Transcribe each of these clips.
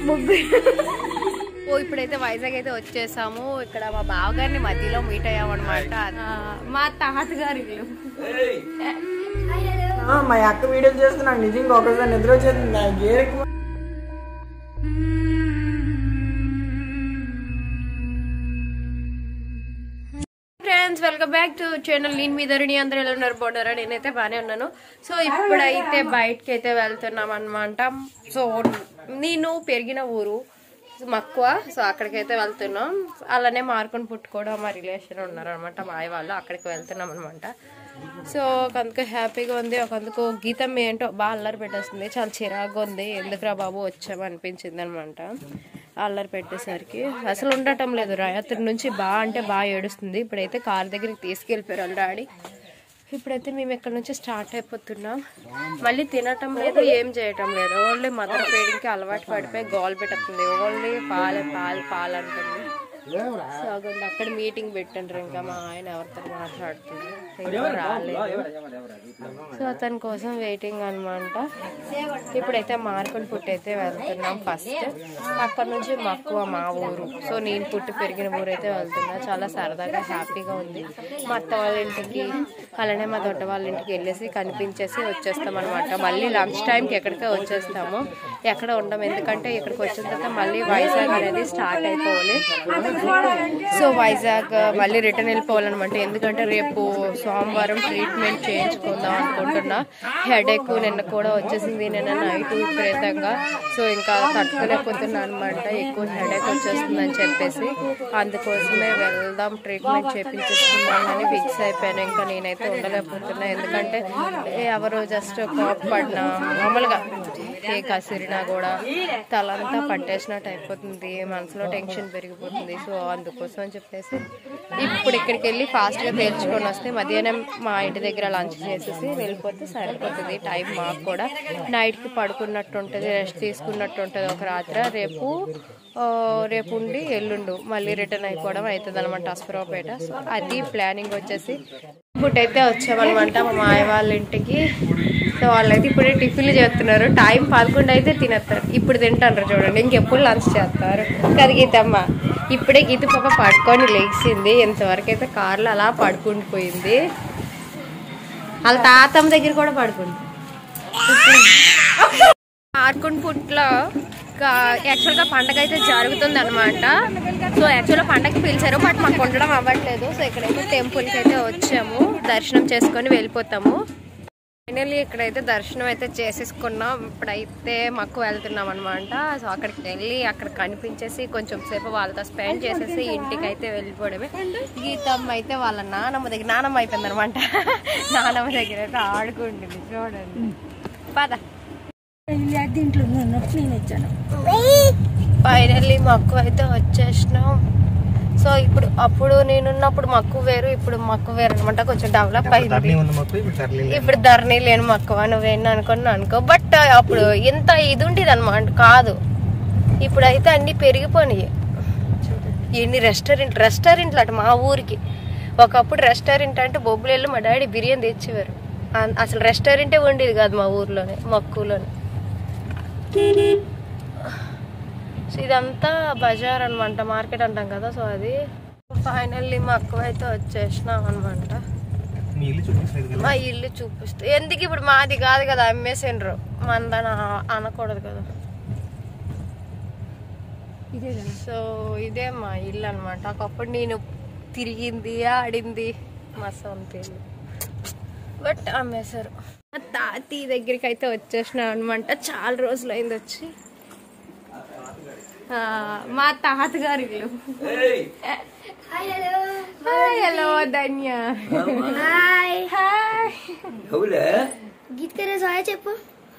ఓ ఇప్పుడైతే వైజాగ్ అయితే వచ్చేసాము. ఇక్కడ మా బావగారిని మధ్యలో మీట్ అయ్యామన్నమాట. మా తాతగారి ఇల్లు. మా అక్క వీడియోలు చేస్తున్నాను. నిజంగా ఒకసారి నిద్ర వచ్చేది. Friends welcome back to channel. నేను మీ ధరణి. అందరూ ఎలా ఉన్నారు? బాగున్నారా? నేనైతే బాగానే ఉన్నాను. సో ఇప్పుడైతే బయటకి అయితే వెళ్తున్నాం అనమాట. సో నేను పెరిగిన ఊరు మక్కువ. సో అక్కడికైతే వెళ్తున్నాం. అలానే మార్కొని పుట్టుకోవడం మా రిలేషన్ ఉన్నారనమాట, మా అయ్య వాళ్ళు. అక్కడికి వెళ్తున్నాం అనమాట. సో ఒకందుకు హ్యాపీగా ఉంది, ఒకందుకు గీతం ఏంటో బాగా అల్లరి పెట్టేస్తుంది. చాలా చిరాగ్గా ఉంది. ఎందుకురా బాబు వచ్చాము అనిపించింది అనమాట. అల్లరి పెట్టేసరికి అసలు ఉండటం లేదు. రాత్రి నుంచి బాగా అంటే బాగా ఏడుస్తుంది. ఇప్పుడైతే కార్ దగ్గరికి తీసుకెళ్ళిపోయారు డాడీ. ఇప్పుడైతే మేము ఇక్కడ నుంచి స్టార్ట్ అయిపోతున్నాం. మళ్ళీ తినటం లేదు, ఏం చేయటం లేదు. ఓన్లీ మదర్ ఫీడింగ్కి అలవాటు పడిపోయి గోల్ పెట్టేస్తుంది. ఓన్లీ పాలు పాలు పాలు అంటుంది. సో అక్కడ అక్కడ మీటింగ్ పెట్టండ్రు. ఇంకా మా ఆయన ఎవరితో మాట్లాడుతుంది, ఇంకా రాలేదు. సో అతని కోసం వెయిటింగ్ అనమాట. ఇప్పుడైతే మార్కొని పుట్టి అయితే వెళ్తున్నాం. ఫస్ట్ అక్కడ నుంచి మక్కువ మా ఊరు. సో నేను పుట్టి పెరిగిన ఊరు అయితే వెళ్తున్నా. చాలా సరదాగా హ్యాపీగా ఉంది. మా అత్త వాళ్ళ ఇంటికి అలానే మా దొడ్డ వాళ్ళ ఇంటికి వెళ్ళేసి కనిపించేసి వచ్చేస్తాం అనమాట. మళ్ళీ లంచ్ టైంకి ఎక్కడికే వచ్చేస్తాము. ఎక్కడ ఉండం, ఎందుకంటే ఇక్కడికి వచ్చిన తర్వాత మళ్ళీ వైజాగ్ అనేది స్టార్ట్ అయిపోవాలి. సో వైజాగ్ మళ్ళీ రిటర్న్ వెళ్ళిపోవాలన్నమాట. ఎందుకంటే రేపు సోమవారం ట్రీట్మెంట్ చేయించుకుందాం అనుకుంటున్నా. హెడేక్ నిన్న కూడా వచ్చేసింది, నిన్న నైట్ విపరీతంగా. సో ఇంకా తట్టుకోలేకపోతున్నా అనమాట. ఎక్కువ హెడేక్ వచ్చేస్తుందని చెప్పేసి అందుకోసమే వెళ్దాం, ట్రీట్మెంట్ చేయించుకుందామని ఫిక్స్ అయిపోయాను. ఇంకా నేనైతే ఉండలేకపోతున్నా. ఎందుకంటే ఎవరు జస్ట్ కాప్ పడినా, మామూలుగా ఏ కసిరినా కూడా తలంతా పట్టేసినట్టు అయిపోతుంది. మనసులో టెన్షన్ పెరిగిపోతుంది. సో అందుకోసం అని చెప్పేసి ఇప్పుడు ఇక్కడికి వెళ్ళి ఫాస్ట్గా తేల్చుకొని వస్తే మధ్యాహ్నం మా ఇంటి దగ్గర లంచ్ చేసేసి వెళ్ళిపోతే సరిపోతుంది. టైం మాకు కూడా నైట్కి పడుకున్నట్టు ఉంటుంది, రెస్ట్ తీసుకున్నట్టు ఉంటుంది ఒక రాత్రి. రేపు ఉండి ఎల్లుండు మళ్ళీ రిటర్న్ అయిపోవడం అవుతుంది అనమాట అస్పరావుపేట. సో అది ప్లానింగ్ వచ్చేసి ఇప్పుడైతే వచ్చామన్నమాట మా మాయ వాళ్ళ ఇంటికి. సో వాళ్ళైతే ఇప్పుడే టిఫిన్లు చేస్తున్నారు. టైం 11 అయితే తినేస్తారు. ఇప్పుడు తింటారు చూడండి. ఇంకెప్పుడు లంచ్ చేస్తారు కదా గీతమ్మ. ఇప్పుడే గీత పాప పడుకొని లేచింది. ఇంతవరకు అయితే కార్లో అలా పడుకుని పోయింది. వాళ్ళ తాతమ్మ దగ్గర కూడా పడుకుంది. ఆర్కున్ పుట్లో యాక్చువల్గా పండగ అయితే జరుగుతుంది అనమాట. సో యాక్చువల్గా పండగకి పిలిచారు, బట్ మాకు ఉండడం అవ్వట్లేదు. సో ఇక్కడైతే టెంపుల్కి అయితే వచ్చాము, దర్శనం చేసుకొని వెళ్ళిపోతాము. ఫైనల్లీ ఇక్కడైతే దర్శనం అయితే చేసేసుకున్నాం. ఇప్పుడైతే మాకు వెళ్తున్నాం అనమాట. సో అక్కడికి వెళ్ళి అక్కడ కనిపించేసి కొంచెం సేపు వాళ్ళతో స్పెండ్ చేసేసి ఇంటికి అయితే వెళ్ళిపోవడమే. గీతమ్మ అయితే వాళ్ళ నానమ్మ దగ్గర, నానమ్మ అయిపోయింది అనమాట. నానమ్మ దగ్గర అయితే ఆడుకుంటుంది చూడండి. పద. ఫైనల్లీ మక్కు అయితే వచ్చేసినాం. సో ఇప్పుడు అప్పుడు నేనున్నప్పుడు మక్కు వేరు, ఇప్పుడు మక్కు వేరు అనమాట. కొంచెం డెవలప్ అయింది. ఇప్పుడు ధరణి లేని మక్కువ నువ్వేనా అనుకో. బట్ అప్పుడు ఇంత ఇది ఉండేది అనమాట కాదు. ఇప్పుడైతే అన్ని పెరిగిపోయినాయి. ఎన్ని రెస్టారెంట్లు అటు మా ఊరికి. ఒకప్పుడు రెస్టారెంట్ అంటే బొబ్బులు మా డాడీ బిర్యానీ తెచ్చేవారు. అసలు రెస్టారెంటే ఉండేది కాదు మా ఊర్లోనే, మక్కువలోనే. సో ఇదంతా బజార్ అనమాట, మార్కెట్ అంటాం కదా. సో అది ఫైనల్లీ మా అక్క అయితే వచ్చేసినాం అనమాట. మా ఇల్లు చూపిస్తే ఎందుకు, ఇప్పుడు మాది కాదు కదా, అమ్మేసిండ్రు. మందని అనకూడదు కదా. సో ఇదే మా ఇల్లు అనమాట. ఒకప్పుడు నేను తిరిగింది, ఆడింది మా సొంత ఇల్లు, బట్ అమ్మేశారు. మా తాతీ దగ్గరికి అయితే వచ్చేసినా అనమాట. చాలా రోజులు అయింది వచ్చి. మా తాతగారి ఇల్లు. హలో ధన్య. గీత చెప్పు.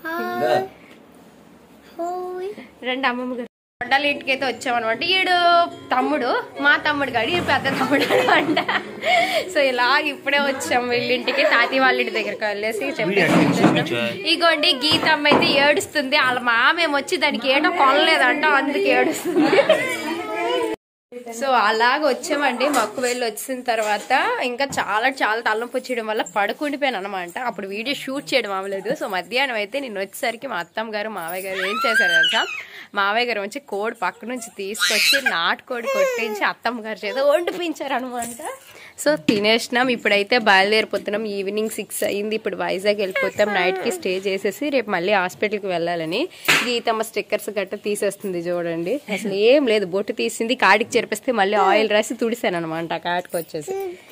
రెండు అమ్మమ్మ గారు కొండల ఇంటికి అయితే వచ్చామన్నమాట. ఈడు తమ్ముడు, మా తమ్ముడు కాదు, ఈ పెద్ద తమ్ముడు అనమాట. సో ఇలా ఇప్పుడే వచ్చాము వీళ్ళింటికి. తాతయ్య వాళ్ళ ఇంటి దగ్గరికి వెళ్ళేసి చెప్పేసి ఇగోండి గీతమ్మ అయితే ఏడుస్తుంది. వాళ్ళ మామేమొచ్చి దానికి ఏటో కొనలేదంట, అందుకు ఏడుస్తుంది. సో అలాగ వచ్చామండి. మక్కు వెళ్ళి వచ్చిన తర్వాత ఇంకా చాలా చాలా తలనొప్పి వచ్చేయడం వల్ల పడుకుండిపోయాను అనమాట. అప్పుడు వీడియో షూట్ చేయడం అవ్వలేదు. సో మధ్యాహ్నం అయితే నేను వచ్చేసరికి మా అత్తమ్మ గారు మావయ్య గారు ఏం చేశారు తెలుసా, మావయ్య గారు వచ్చి కోడి పక్క నుంచి తీసుకొచ్చి నాటుకోడి కొట్టించి అత్తమ్మ గారి చేత వండిపించారు అనమాట. సో తినేసినాం. ఇప్పుడైతే బయలుదేరిపోతున్నాం. ఈవినింగ్ 6 అయింది. ఇప్పుడు వైజాగ్ వెళ్ళిపోతాం. నైట్కి స్టే చేసేసి రేపు మళ్ళీ హాస్పిటల్కి వెళ్ళాలని. గీతమ్మ స్టిక్కర్స్ గట్ట తీసేస్తుంది చూడండి. అసలు ఏం లేదు, బొట్టు తీసింది, కాడికి చెరిపిస్తే మళ్ళీ ఆయిల్ రాసి తుడిసాను అనమాట. కాటికి వచ్చేసి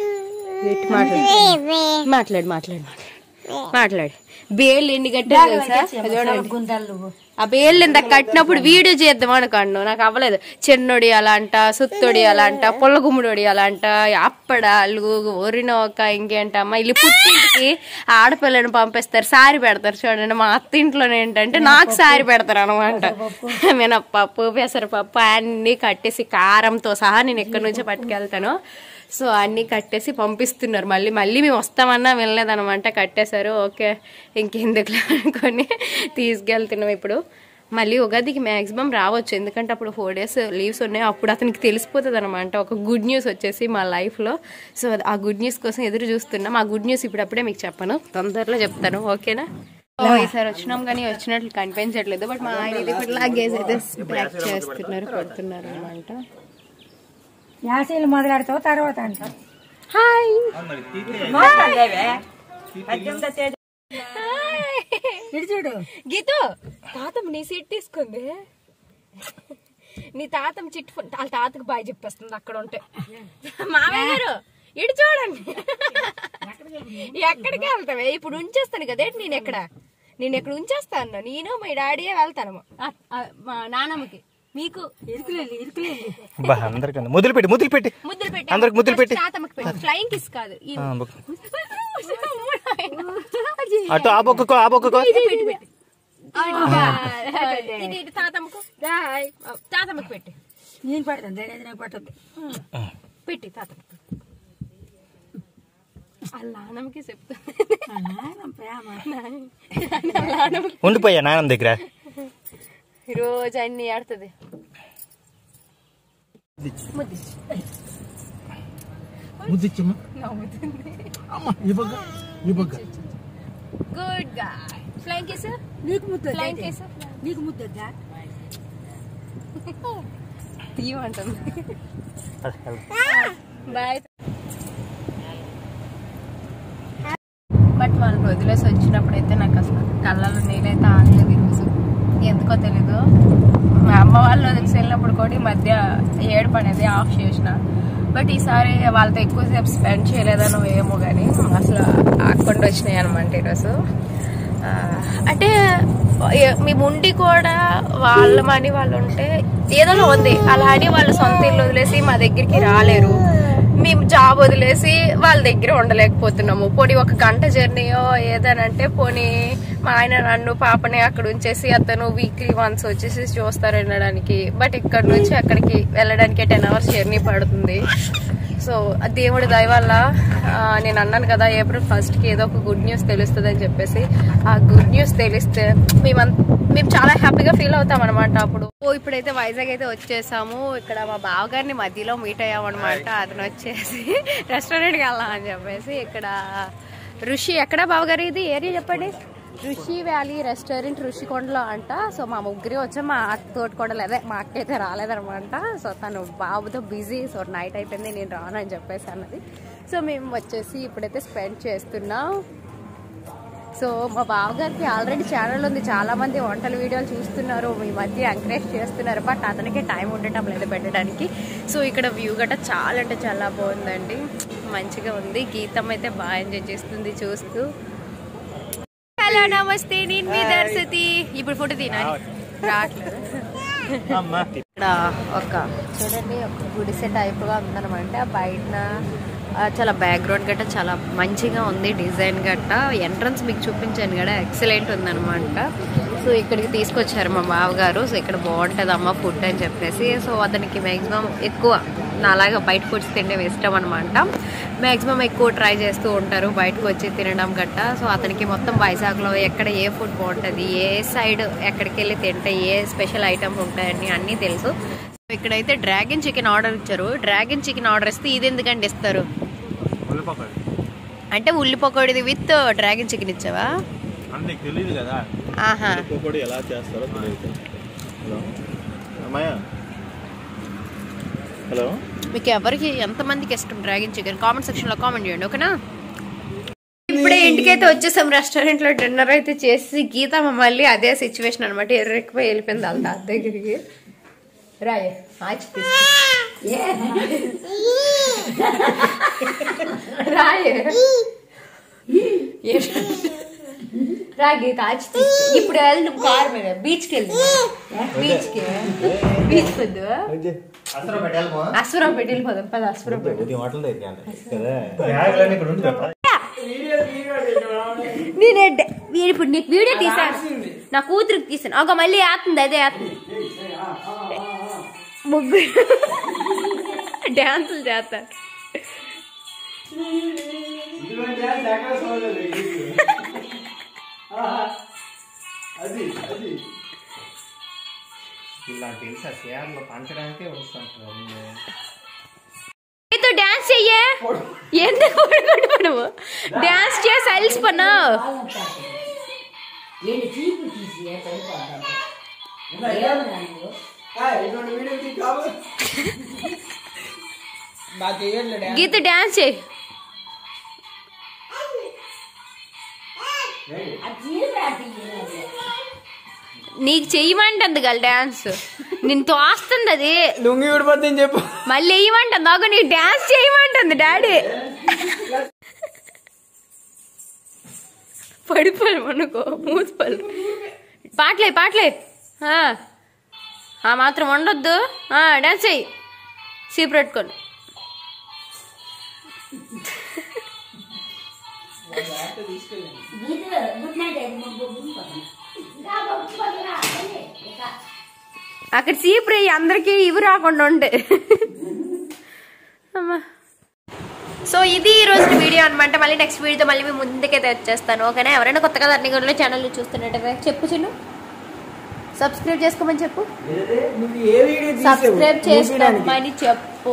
మాట్లాడు మాట్లాడు మాట్లాడు. బేళ్ళు ఎన్ని కట్టారు తెలుసా చూడండి. ఆ బేళ్ళు ఎంత కట్టినప్పుడు వీడియో చేద్దాం అనుకోండు, నాకు అవ్వలేదు. చెన్నొడి అలా అంట, సుత్తొడి అలా అంట, పుల్లగుమ్ముడొడి అలా అంట, అప్పడాలు, ఒరినోక, ఇంకేంటమ్మా ఇల్లు పుట్టింటికి ఆడపిల్లని పంపిస్తారు, సారీ పెడతారు చూడండి. మా అత్త ఇంట్లోనే ఏంటంటే నాకు సారీ పెడతారు అనమాట. మినప్పప్పు, పెసరపప్పు అన్ని కట్టేసి కారంతో సహా నేను ఎక్కడి నుంచో పట్టుకెళ్తాను. సో అన్ని కట్టేసి పంపిస్తున్నారు. మళ్ళీ మేము వస్తామన్నా వెళ్ళలేదనమాట. కట్టేశారు. ఓకే ఇంకెందుకు అనుకొని తీసుకెళ్తున్నాం. ఇప్పుడు మళ్ళీ ఉగాదికి మ్యాక్సిమం రావచ్చు, ఎందుకంటే అప్పుడు 4 days లీవ్స్ ఉన్నాయి. అప్పుడు అతనికి తెలిసిపోతుంది అనమాట ఒక గుడ్ న్యూస్ వచ్చేసి మా లైఫ్లో. సో ఆ గుడ్ న్యూస్ కోసం ఎదురు చూస్తున్నాం. ఆ గుడ్ న్యూస్ ఇప్పుడప్పుడే మీకు చెప్పను, తొందరలో చెప్తాను. ఓకేనా? ఈసారి వచ్చినాం కానీ వచ్చినట్లు కనిపించట్లేదు. బట్ మా ఆయన ఇది ఇప్పుడు లగేజ్ అయితే ప్యాక్ చేస్తున్నారు, పెడుతున్నారు అనమాట. యాసీలు మొదలెడతావు తర్వాత అంట. హాయ్ చూడు గీతు, తాతమ్మ నీ సీట్ తీసుకుంది. నీ తాతమ్మ చిట్ వాళ్ళ తాతకు బాయ్ చెప్పేస్తుంది అక్కడ ఉంటే. మామయ్య గారు ఇటు చూడండి. ఎక్కడికి వెళ్తావే? ఇప్పుడు ఉంచేస్తాను కదా. నేను ఎక్కడ ఉంచేస్తాను? నేను మా డాడీయే వెళ్తాను మా నానమ్మకి. మీకు ఫ్లయింగ్ కిస్ కాదు, తాతమ్మకు పెట్టి నేను పెడతాను పట్టదు పెట్టి తాతమ్మకు. నాన్నమ్మకి చెప్తా ఉండిపోయా నాన్నమ్మ దగ్గర రోజు అన్ని ఆడుతుంది. Good guy. ఫ్లయింగ్ కిస్ నీకు ముద్ద, ఫ్లయింగ్ కిస్ నీకు ముద్దొద్దా? తీయమంటుంది. బాయ్. బట్ వాళ్ళు వదిలేసి వచ్చినప్పుడైతే నాకు అసలు కళ్ళలో నీళ్ళైతే ఆగలేదు ఈరోజు. ఎందుకో తెలీదు. మా అమ్మ వాళ్ళు వదిలేసి వెళ్ళినప్పుడు కూడా ఈ మధ్య ఏడుపు అనేది ఆఫ్ చేసిన. బట్ ఈసారి వాళ్ళతో ఎక్కువసేపు స్పెండ్ చేయలేదనో ఏమో కానీ అసలు ఆకుండా వచ్చినాయి అనమాట ఈరోజు. అంటే మేము ఉండి కూడా వాళ్ళ మనీ వాళ్ళు ఉంటే ఏదో ఉంది, అలా అని వాళ్ళు సొంత ఇల్లు వదిలేసి మా దగ్గరికి రాలేరు. మేము జాబ్ వదిలేసి వాళ్ళ దగ్గర ఉండలేకపోతున్నాము. పోనీ 1 గంట జర్నీయో ఏదనంటే పోనీ మా ఆయన నన్ను పాపని అక్కడ ఉంచేసి అతను వీక్లీ వన్స్ వచ్చేసి చూస్తారు వెళ్ళడానికి. బట్ ఇక్కడ నుంచి అక్కడికి వెళ్ళడానికి 10 hours జర్నీ పడుతుంది. సో దేవుడి దయ వల్ల నేను అన్నాను కదా April 1st ఏదో ఒక గుడ్ న్యూస్ తెలుస్తుంది అని చెప్పేసి. ఆ గుడ్ న్యూస్ తెలిస్తే మేము చాలా హ్యాపీగా ఫీల్ అవుతాం అనమాట. అప్పుడు ఇప్పుడైతే వైజాగ్ అయితే వచ్చేసాము. ఇక్కడ మా బావగారిని మధ్యలో మీట్ అయ్యామన్నమాట. అతను వచ్చేసి రెస్టారెంట్కి వెళ్దామని చెప్పేసి. ఇక్కడ ఋషి ఎక్కడ బావగారు? ఇది ఏరియా చెప్పండి. ఋషి వ్యాలీ రెస్టారెంట్ ఋషికొండలో అంట. సో మా ముగ్గురే వచ్చాం. మా అక్క తోటి కూడా లేదే, మా అక్క అయితే రాలేదనమాట. సో తను బాబుతో బిజీ. సో నైట్ అయిపోయింది, నేను రాను అని చెప్పేసి అన్నది. సో మేము వచ్చేసి ఇప్పుడైతే స్పెండ్ చేస్తున్నాం. సో మా బావగారికి ఆల్రెడీ ఛానల్ ఉంది, చాలా మంది వంటల వీడియోలు చూస్తున్నారు, మీ మధ్య ఎంకరేజ్ చేస్తున్నారు. బట్ అతనికి టైం ఉండటం లేదు పెట్టడానికి. సో ఇక్కడ వ్యూ గట్ట చాలా అంటే చాలా బాగుందండి, మంచిగా ఉంది. గీతం అయితే బాగా ఎంజాయ్ చేస్తుంది చూస్తూ. హలో నమస్తే, నేను మీ దర్శతి. ఇప్పుడు ఫోటో తినాలి రావట్లేదు. ఇక్కడ ఒక చూడండి ఒక గుడిసె టైప్గా ఉందన్నమాట. బయట చాలా బ్యాక్గ్రౌండ్ గట్ట చాలా మంచిగా ఉంది, డిజైన్ గట్ట. ఎంట్రన్స్ మీకు చూపించాను కదా, ఎక్సలెంట్ ఉందన్నమాట. సో ఇక్కడికి తీసుకొచ్చారు మా బావగారు. సో ఇక్కడ బాగుంటుంది అమ్మ ఫుడ్ అని చెప్పేసి. సో అతనికి మ్యాక్సిమం ఎక్కువ నాలాగా బయట ఫుడ్స్ తినడం ఇష్టం అనమాట. మ్యాక్సిమం ఎక్కువ ట్రై చేస్తూ ఉంటారు బయటకు వచ్చి తినడం గట్ట. సో అతనికి మొత్తం వైజాగ్లో ఎక్కడ ఏ ఫుడ్ బాగుంటుంది, ఏ సైడ్ ఎక్కడికి వెళ్ళి తింటే ఏ స్పెషల్ ఐటమ్స్ ఉంటాయని అన్నీ తెలుసు. ఇక్కడైతే డ్రాగన్ చికెన్ ఆర్డర్ ఇచ్చారు. డ్రాగన్ చికెన్ ఆర్డర్ ఇస్తే ఇది ఎందుకంటే ఇస్తారు అంటే ఉల్లి పకోడీది విత్ డ్రాగన్ చికెన్ ఇచ్చావా? తెలియదు కదా ఆహా పకోడీ ఎలా చేస్తారో తెలియదు. హలో మీకు ఎవరికి ఎంతమందికి ఇష్టం డ్రాగన్ చికెన్ కామెంట్ సెక్షన్ లో కామెంట్ చేయండి, ఓకేనా? ఇప్పుడే ఇంటికైతే వచ్చేసాం. రెస్టారెంట్ లో డిన్నర్ అయితే చేసి గీతమ్మ మళ్ళీ అదే సిచ్యువేషన్ అనమాట. ఎర్రెక్కిపోయి వెళ్ళిపోయింది వాళ్ళ తాత దగ్గరికి. రాయే రాయే రా గీత ఆచి ఇప్పుడు వెళ్దాం కార్ మీద బీచ్కి వెళ్దాం. బీచ్కి వద్దు అశ్వరం పెట్టి వెళ్ళిపోదాం. పద అశ్వరం పెట్టి నేనే ఇప్పుడు నీకు వీడియో తీసాను, నా కూతురికి తీసాను. ఒక మళ్ళీ వేస్తుంది అదే వేస్తుంది. ముగ్గురు డ్యాన్సులు చేస్తారు. డాన్స్ చెయ్యే ఎందుకు నువ్వు డాన్స్ చేసి అలిసిపోన్నావు. గీత డాన్స్ చేయి. నీకు చెయ్యమంటుంది కదా డాన్స్, నేను తోస్తుంది అది లుంగి ఊడిపోతుంది చెప్పు. మళ్ళీ వేయమంటుంది. నాకు నీకు డాన్స్ చేయమంటుంది డాడీ. పడిపోయి మనకు మూసిపల్లి పాటలే ఆ మాత్రం ఉండొద్దు. డాన్స్ చెయ్యి సీప్ పెట్టుకొని. అక్కడ సీప్ రే అందరికి ఇవి రాకుండా ఉంటే. సో ఇది ఈ రోజు వీడియో అనమాట. మళ్ళీ నెక్స్ట్ వీడియోతో మళ్ళీ మేము ముందుకైతే వచ్చేస్తాను, ఓకేనా? ఎవరైనా కొత్తగా ధర్నిగూడలో ఛానల్ చూస్తున్నట్టు చెప్పు చిన్ను, సబ్స్క్రైబ్ చేసుకోమని చెప్పు. సబ్స్క్రైబ్ చేసుకోమని చెప్పు.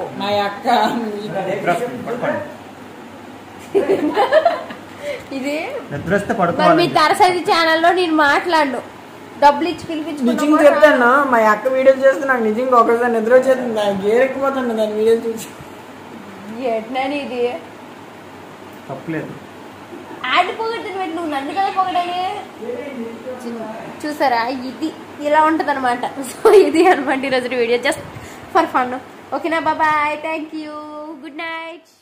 ఇది మీ తరసది ఛానల్లో నేను మాట్లాడు డబ్బులు ఇచ్చి నిజంగా చెప్తాను. మా అక్క వీడియోలు చేస్తే నాకు నిజంగా ఒకసారి నిద్ర వచ్చేస్తుంది. గేరెక్కిపోతాను దాని వీడియోలు చూసి. ఇది తప్పలేదు. యాడ్ పొగడుతుంది పెట్టి నువ్వు నన్ను కదా పొగడాలి. చూసారా ఇది ఇలా ఉంటది అనమాట. సో ఇది అనమాట ఈరోజు వీడియో జస్ట్ ఫర్ ఫన్, ఓకేనా? Bye, thank you, good night.